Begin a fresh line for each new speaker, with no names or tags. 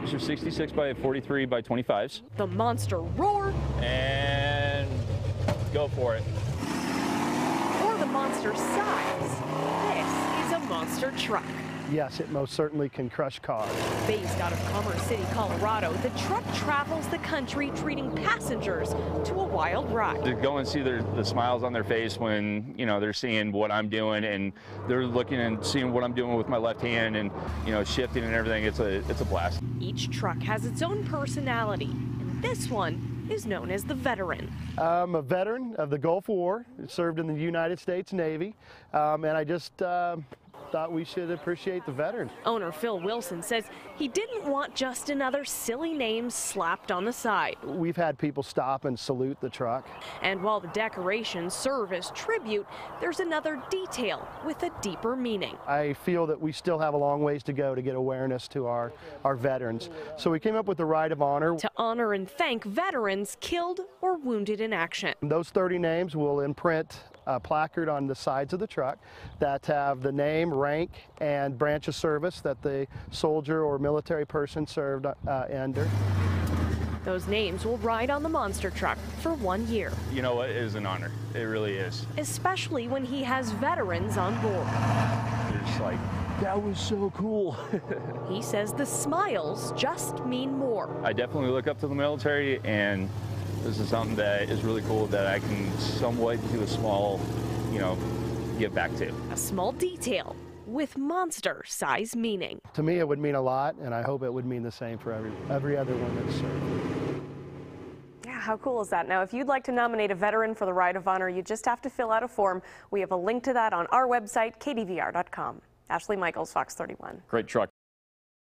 These are 66 by 43 by 25s.
The monster roar.
And go for it.
Or the monster size. This is a monster truck.
Yes, it most certainly can crush cars.
Based out of Commerce City, Colorado, the truck travels the country treating passengers to a wild ride.
To go and see the smiles on their face when, they're seeing what I'm doing and they're looking and seeing what I'm doing with my left hand and, shifting and everything, it's a blast.
Each truck has its own personality, and this one is known as the Veteran.
I'm a veteran of the Gulf War, served in the United States Navy, and I just thought we should appreciate the veterans.
Owner Phil Wilson says he didn't want just another silly name slapped on the side.
We've had people stop and salute the truck.
And while the decorations serve as tribute, there's another detail with a deeper meaning.
I feel that we still have a long ways to go to get awareness to our veterans. So we came up with the Ride of Honor.
To honor and thank veterans killed or wounded in action.
Those 30 names will imprint a placard on the sides of the truck that have the name, rank, and branch of service that the soldier or military person served under.
Those names will ride on the monster truck for 1 year.
You know what? It is an honor. It really is.
Especially when he has veterans on board.
You're just like, that was so cool.
He says the smiles just mean more.
I definitely look up to the military, and this is something that is really cool that I can somewhat do a small, give back to.
A small detail with monster size meaning.
To me, it would mean a lot, and I hope it would mean the same for every other one that's served.
Yeah, how cool is that? Now, if you'd like to nominate a veteran for the Ride of Honor, you just have to fill out a form. We have a link to that on our website, kdvr.com. Ashley Michaels, Fox 31.
Great truck.